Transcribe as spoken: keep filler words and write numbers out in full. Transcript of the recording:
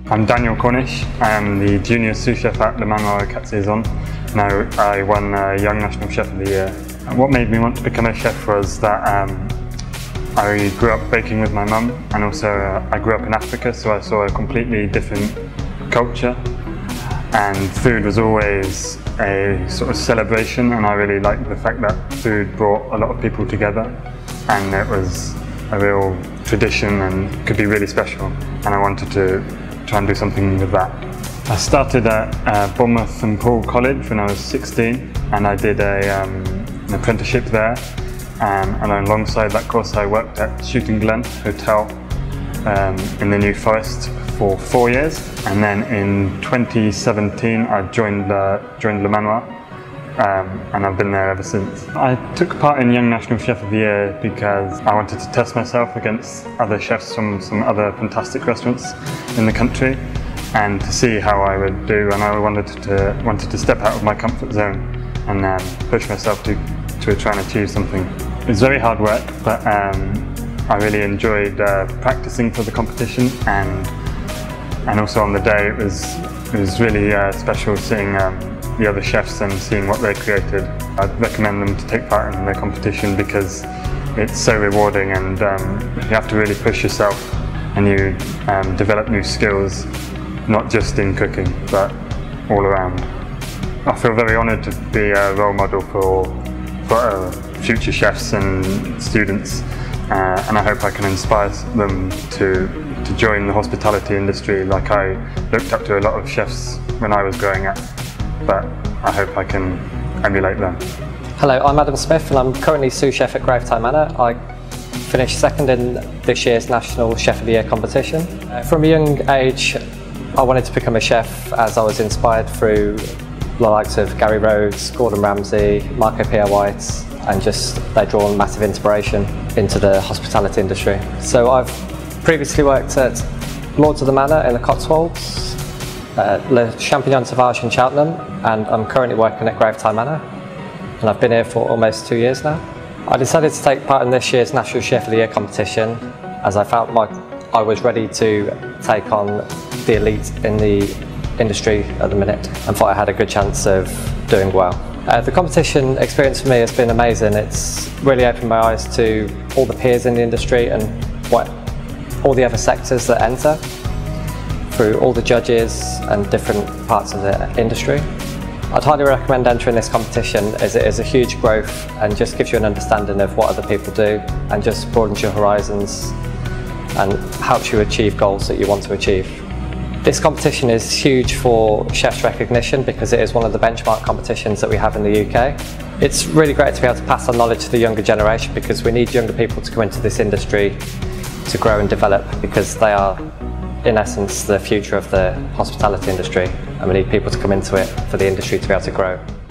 I'm Daniel Cornish. I am the junior sous chef at Le Manoir quatre Saisons. Now I won uh, Young National Chef of the Year. And what made me want to become a chef was that um, I grew up baking with my mum, and also uh, I grew up in Africa, so I saw a completely different culture, and food was always a sort of celebration, and I really liked the fact that food brought a lot of people together, and it was a real tradition and could be really special, and I wanted to try and do something with that. I started at uh, Bournemouth and Paul College when I was sixteen, and I did a, um, an apprenticeship there, um, and alongside that course I worked at Shooting Glen Hotel um, in the New Forest for four years, and then in twenty seventeen I joined, uh, joined Le Manoir, um, and I've been there ever since. I took part in Young National Chef of the Year because I wanted to test myself against other chefs from some other fantastic restaurants in the country, and to see how I would do, and I wanted to wanted to step out of my comfort zone and um, push myself to, to try and achieve something. It was very hard work, but um, I really enjoyed uh, practicing for the competition, and and also on the day it was it was really uh, special seeing um, the other chefs and seeing what they created. I'd recommend them to take part in the competition because it's so rewarding, and um, you have to really push yourself, and you um, develop new skills, not just in cooking, but all around. I feel very honoured to be a role model for, for uh, future chefs and students, uh, and I hope I can inspire them to, to join the hospitality industry like I looked up to a lot of chefs when I was growing up, but I hope I can emulate them. Hello, I'm Adam Smith and I'm currently sous chef at Gravetyne Manor. I finished second in this year's National Chef of the Year competition. Uh, from a young age, I wanted to become a chef as I was inspired through the likes of Gary Rhodes, Gordon Ramsay, Marco Pierre White, and just they drawn massive inspiration into the hospitality industry. So I've previously worked at Lords of the Manor in the Cotswolds, uh, Le Champignon Sauvage in Cheltenham, and I'm currently working at Gravetyne Manor, and I've been here for almost two years now. I decided to take part in this year's National Chef of the Year competition as I felt like I was ready to take on the elite in the industry at the minute and thought I had a good chance of doing well. Uh, the competition experience for me has been amazing. It's really opened my eyes to all the peers in the industry and what all the other sectors that enter through all the judges and different parts of the industry. I'd highly recommend entering this competition as it is a huge growth and just gives you an understanding of what other people do and just broadens your horizons and helps you achieve goals that you want to achieve. This competition is huge for chefs recognition because it is one of the benchmark competitions that we have in the U K. It's really great to be able to pass on knowledge to the younger generation because we need younger people to come into this industry to grow and develop because they are in essence the future of the hospitality industry, and we need people to come into it for the industry to be able to grow.